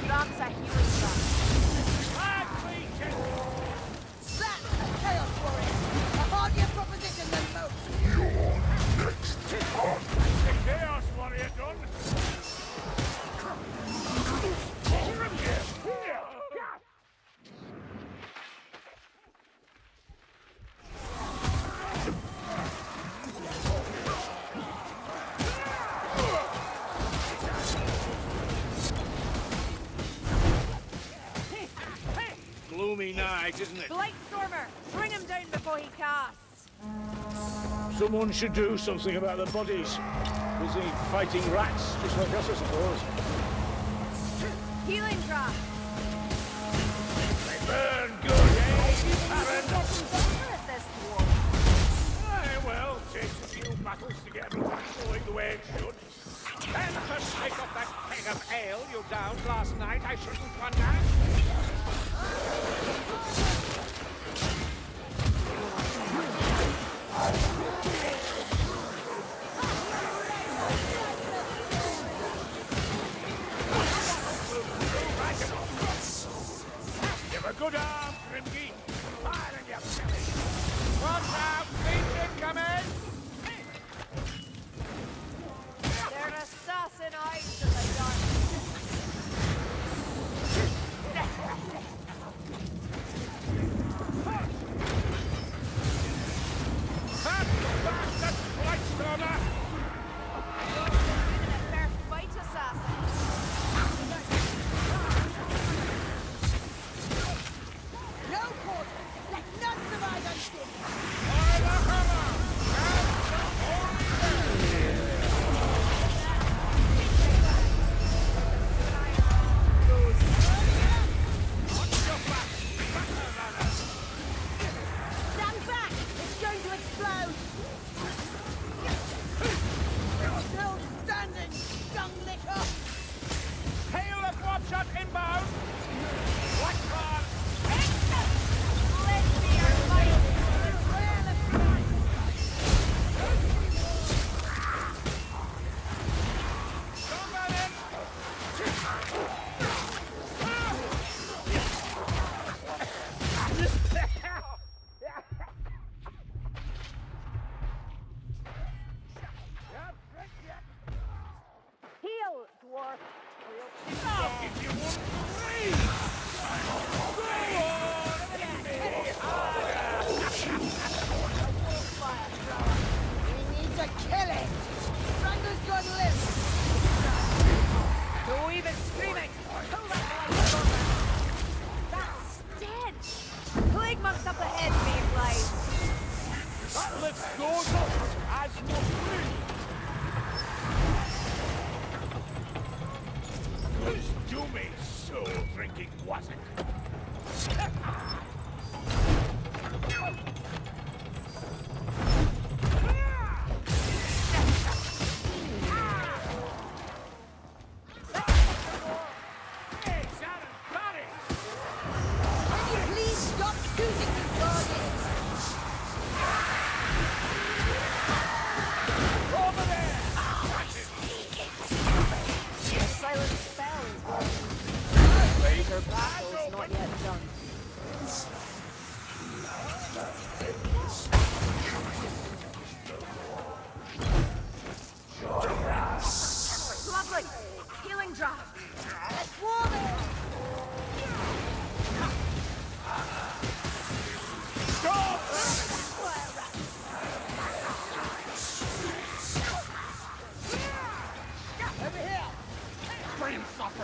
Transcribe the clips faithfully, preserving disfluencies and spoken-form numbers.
That's a healing shot. That's a Chaos Warrior! A hardier proposition than most! The Chaos Warrior done. Gloomy night, isn't it? Blightstormer! Bring him down before he casts! Someone should do something about the bodies. Busy fighting rats, just like us, I suppose. Healing draft! They burn good, eh? Better at this war. Aye, well, takes a few battles to get everything going the way it should. And to take off that keg of ale you downed last night, I shouldn't wonder. Give a good arm, Grimgy. Fire in your belly. Watch out, feet incoming! They're assassin eyes in the dark. Back, bastard Blightstormer! You're doing a fair fight, assassin. No quarter! Let none survive unseen! By the hammer! And the holy Watch your back! Battle runner! Stand back! It's going to explode! Still standing, dung licker! Hail of Watchshot inbound! Blackball! Let's see your fight! Heal, dwarf! Or you'll shoot I'll dead. give you one free! We need to kill it! Rango's got limbs! No even screaming! Kill that Blightstormer! That's dead! Plague monks up ahead, Mayflies! That lifts goes up as no free! This doomy soul drinking wasn't. Hey, Sharon, Barry! Can you please stop shooting me, guardians? Over there! The silent spell is working. Your battle's not yet done. Lovely! Healing draft! Let's warm it! Stop! Over here! Brain stopper!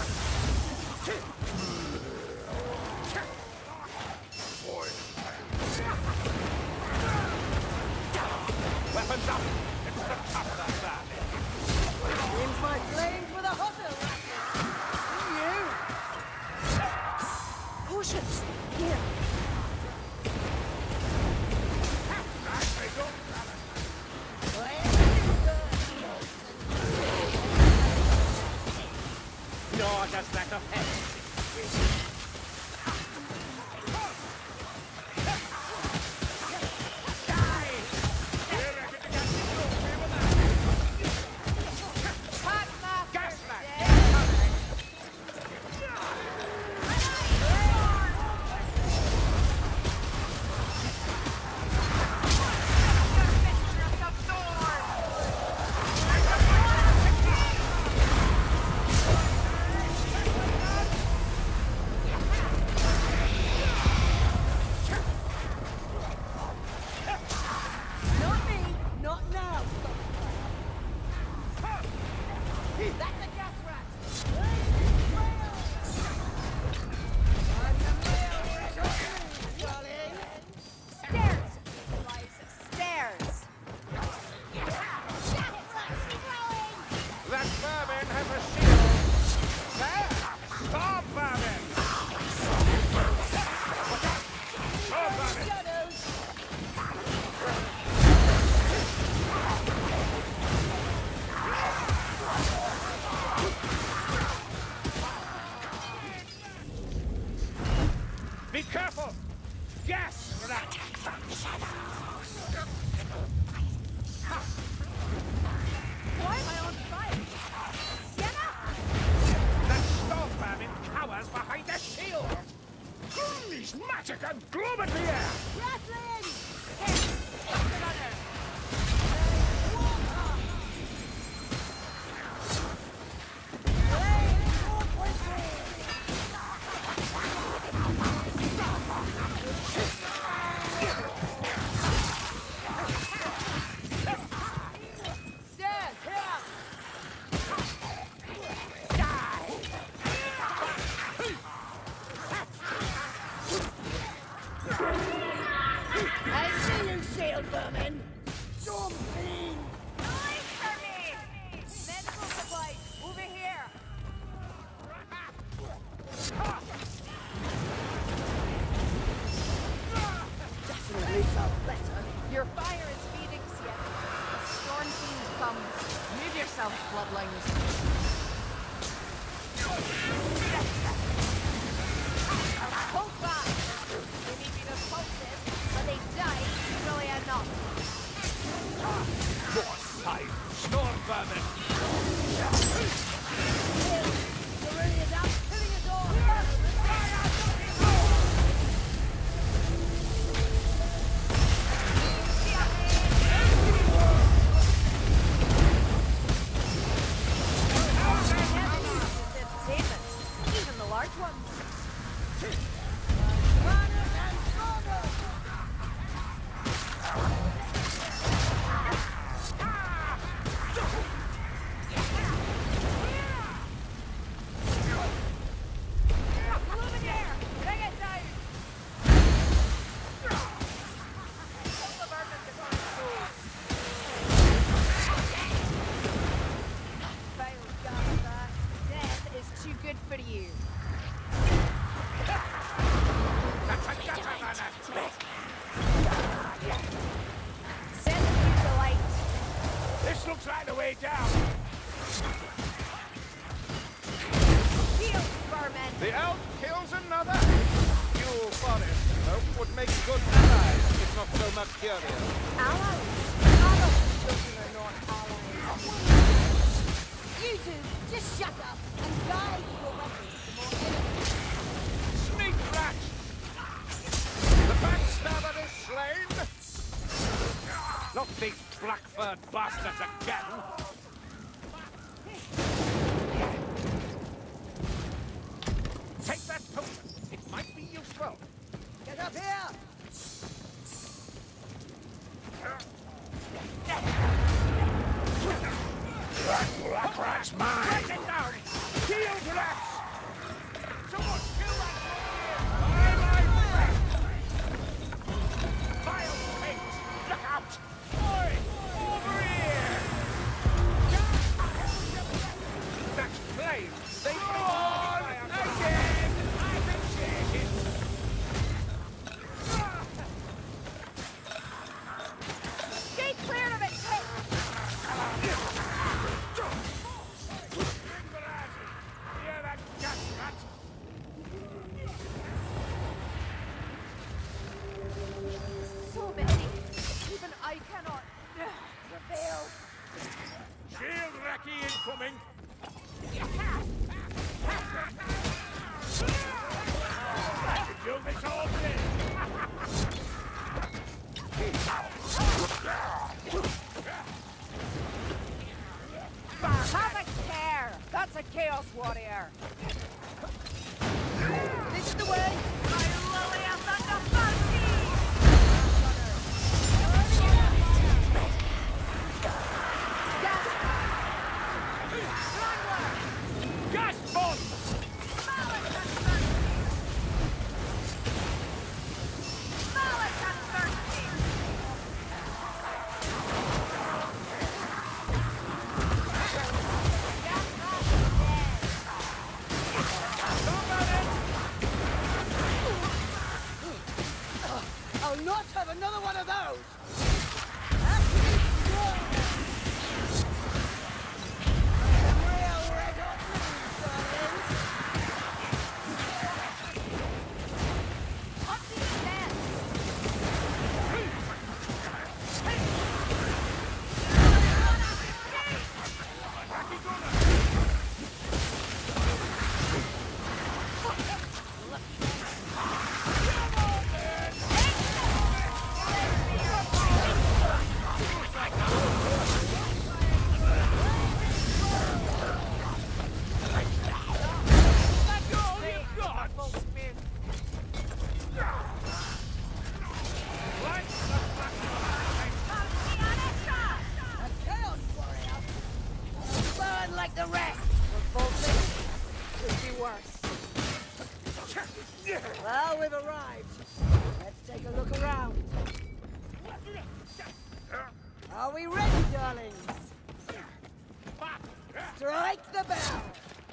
Weapons up! It's the top of that valley! Use my flames with a hustle! You! Potions! Here! Back they go! No, just back up head. That's a gas rat! I'm the male darling! Stairs! Eliza, stairs! Gas rat's growing! That vermin has a shield! There! Stop vermin! Watch out! Stop vermin! Shadows! Be careful! Gas rat! Why am I on fire? Sienna? That storm vermin cowers behind a shield! These magic and gloom at the air! Rattling! Here, take the runner. Stairs, here! I see you, shield vermin! Storm fiend! Wait for me! Medical supplies, over here. Definitely felt better. Your fire is feeding Sienna. The storm fiend comes. Move yourself, bloodlings. Hold back! They may be repulsive, but they die easily enough. More side! Storm vermin! The ring is out, hitting a door! Even the large ones. Runners and stronger! Luminaire! Bring it down! All the vermin is on food. Fail, Gallagher. Death is too good for you. That's a gutter runner! Send them use the light. This looks like the way down! Shield, vermin! The elk kills another! Fuel forest oak would make good allies, if not so much curious. Allies? Adult children are not allies. You two, just shut up and guide your weapons to more enemies. Sneak rat! The backstabber is slain! Not these black-furred bastards again! Take that potion. It might be useful. Get up here! That black rat's mine! Break it down! Shield rats! Someone kill that warrior! By my breath! Vile pigs! Look out! Oi! Over here! That's flame! They go on! Again! I can take it! Stay clear of it, Kate! Hear that gas rat? So many. Even I cannot. Reveal! Shield Raki incoming! I could do this all day! Have a care! That's a Chaos Warrior! This is the way! My Lily of Thunderfunky! Gas! like the rest. Revolting. Could be worse. Well, we've arrived. Let's take a look around. Are we ready, darlings? Strike the bell!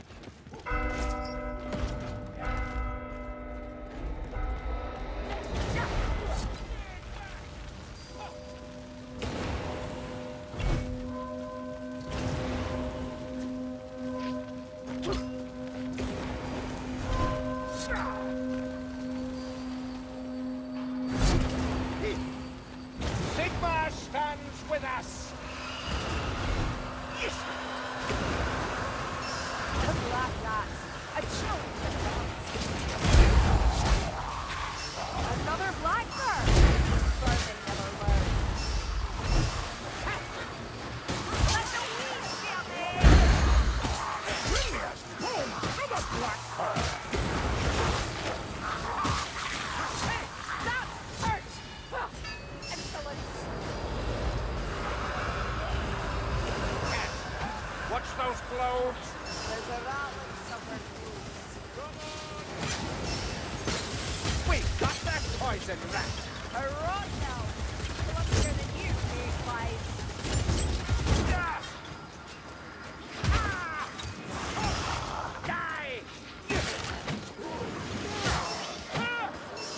Sigmar stands with us. The black rat. A challenge advanced. Another blackbird. Vermin never learns. Let the weeds kill me. Brilliant! Boom! Another blackbird! Hey, that hurt. Huh. Excellent. Watch those globes. There's a rattling somewhere loose. We got that poison rat. A rot now. What's bigger than you, big flies? Ah! Ah! Die! Ah!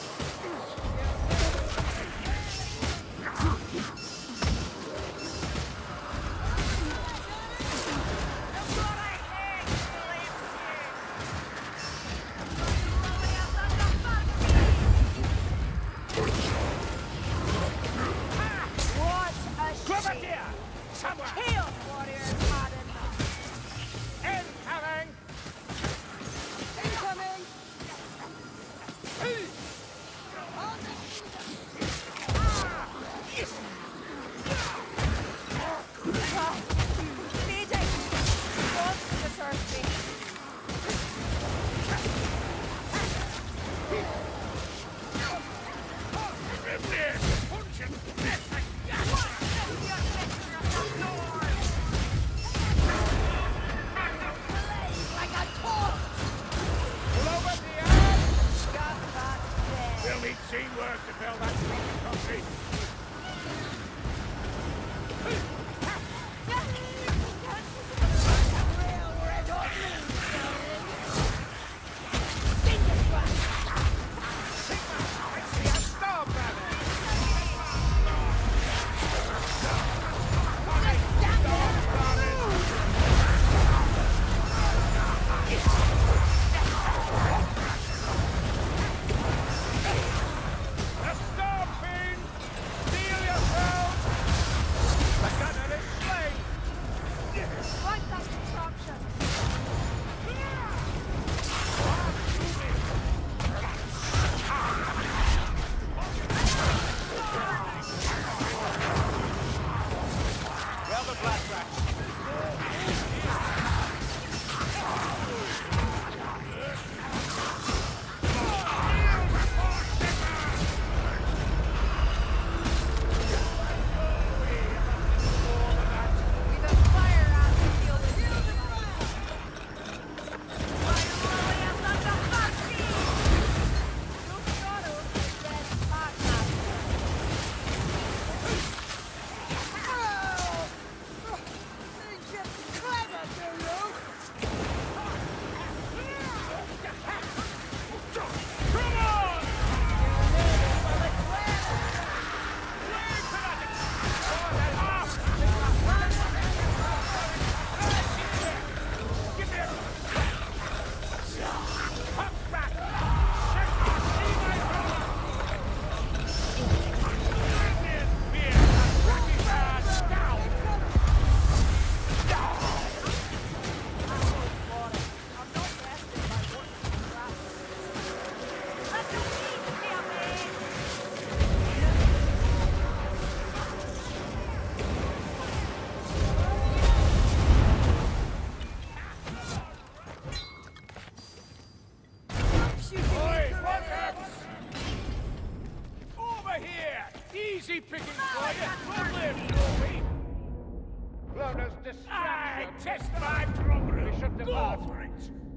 What a Come shame. here! Somewhere! Chaos Warriors had enough. Incoming! Incoming! Mayday! Wants to serve me. Like a torch! Blow at the end! Got that dead. We'll need teamwork to build that rocket country. Real red hot news, Fingers crossed! I see a storm coming! The storm fiend! Steel yourselves! The gunner is slain! Fight that contraption. Well, the black rats. We've a fire out the field of Fire lily and thunder fancy. Luciano is red magma. Think you're clever, do you? Come on! I'm not rested by watching the raptors. Let the weeds kill me. Oi, rockets! Over here! Easy picking for you! We'll live, shall we? Clona's distraction. I test my pro apart for it.